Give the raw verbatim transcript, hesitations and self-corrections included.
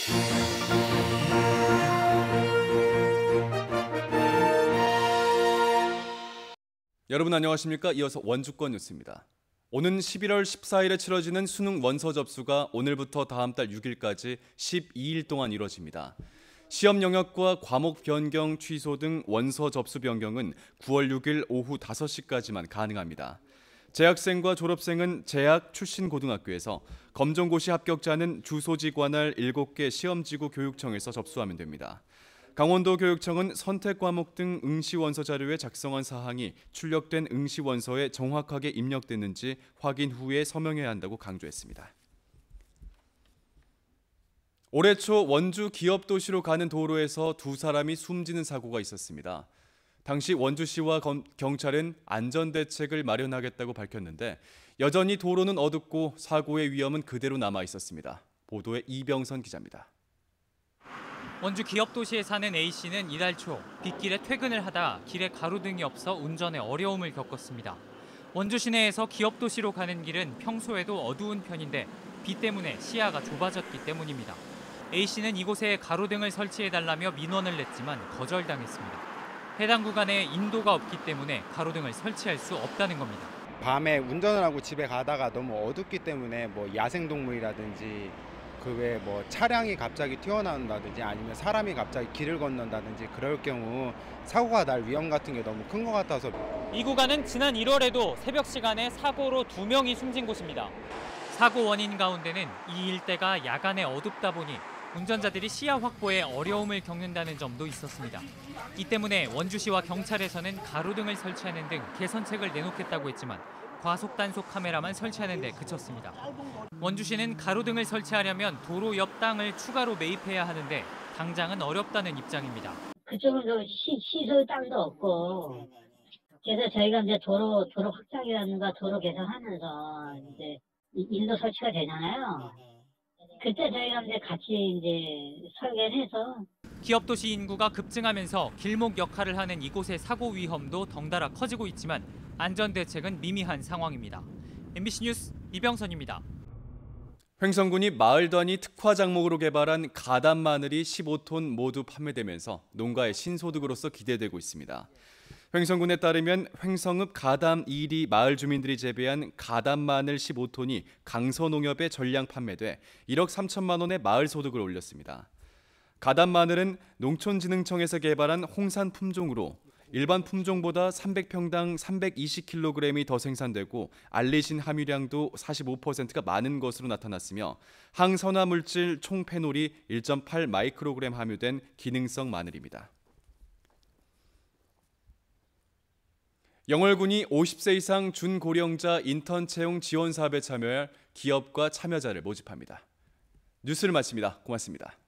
여러분 안녕하십니까? 이어서 원주권 뉴스입니다. 오는 십일월 십사일에 치러지는 수능 원서 접수가 오늘부터 다음 달 육일까지 십이일 동안 이뤄집니다. 시험 영역과 과목 변경 취소 등 원서 접수 변경은 구월 육일 오후 다섯시까지만 가능합니다. 재학생과 졸업생은 재학 출신 고등학교에서, 검정고시 합격자는 주소지 관할 일곱 개 시험지구 교육청에서 접수하면 됩니다. 강원도 교육청은 선택 과목 등 응시 원서 자료에 작성한 사항이 출력된 응시 원서에 정확하게 입력됐는지 확인 후에 서명해야 한다고 강조했습니다. 올해 초 원주 기업도시로 가는 도로에서 두 사람이 숨지는 사고가 있었습니다. 당시 원주시와 경찰은 안전대책을 마련하겠다고 밝혔는데 여전히 도로는 어둡고 사고의 위험은 그대로 남아 있었습니다. 보도에 이병선 기자입니다. 원주 기업도시에 사는 A씨는 이달 초 빗길에 퇴근을 하다 길에 가로등이 없어 운전에 어려움을 겪었습니다. 원주 시내에서 기업도시로 가는 길은 평소에도 어두운 편인데 비 때문에 시야가 좁아졌기 때문입니다. A씨는 이곳에 가로등을 설치해달라며 민원을 냈지만 거절당했습니다. 해당 구간에 인도가 없기 때문에 가로등을 설치할 수 없다는 겁니다. 밤에 운전을 하고 집에 가다가 너무 어둡기 때문에 뭐 야생동물이라든지 그 외에 뭐 차량이 갑자기 튀어나온다든지 아니면 사람이 갑자기 길을 건넌다든지 그럴 경우 사고가 날 위험 같은 게 너무 큰 것 같아서. 이 구간은 지난 일월에도 새벽 시간에 사고로 두 명이 숨진 곳입니다. 사고 원인 가운데는 이 일대가 야간에 어둡다 보니 운전자들이 시야 확보에 어려움을 겪는다는 점도 있었습니다. 이 때문에 원주시와 경찰에서는 가로등을 설치하는 등 개선책을 내놓겠다고 했지만 과속 단속 카메라만 설치하는 데 그쳤습니다. 원주시는 가로등을 설치하려면 도로 옆 땅을 추가로 매입해야 하는데 당장은 어렵다는 입장입니다. 그쪽은 시, 시설 땅도 없고, 그래서 저희가 이제 도로 도로 확장이라든가 도로 개선하면서 이제 인도 설치가 되잖아요. 그때 저희가 이제 같이 이제 설계를 해서. 기업도시 인구가 급증하면서 길목 역할을 하는 이곳의 사고 위험도 덩달아 커지고 있지만 안전대책은 미미한 상황입니다. 엠비씨 뉴스 이병선입니다. 횡성군이 마을 단위 특화 작목으로 개발한 가담 마늘이 십오톤 모두 판매되면서 농가의 신소득으로서 기대되고 있습니다. 횡성군에 따르면 횡성읍 가담 이 리 마을 주민들이 재배한 가담 마늘 십오톤이 강서농협에 전량 판매돼 일억 삼천만 원의 마을 소득을 올렸습니다. 가담 마늘은 농촌진흥청에서 개발한 홍산 품종으로 일반 품종보다 삼백 평당 삼백이십 킬로그램이 더 생산되고 알리신 함유량도 사십오 퍼센트가 많은 것으로 나타났으며 항산화 물질 총 페놀이 일 점 팔 마이크로그램 함유된 기능성 마늘입니다. 영월군이 오십 세 이상 준고령자 인턴 채용 지원 사업에 참여할 기업과 참여자를 모집합니다. 뉴스를 마칩니다. 고맙습니다.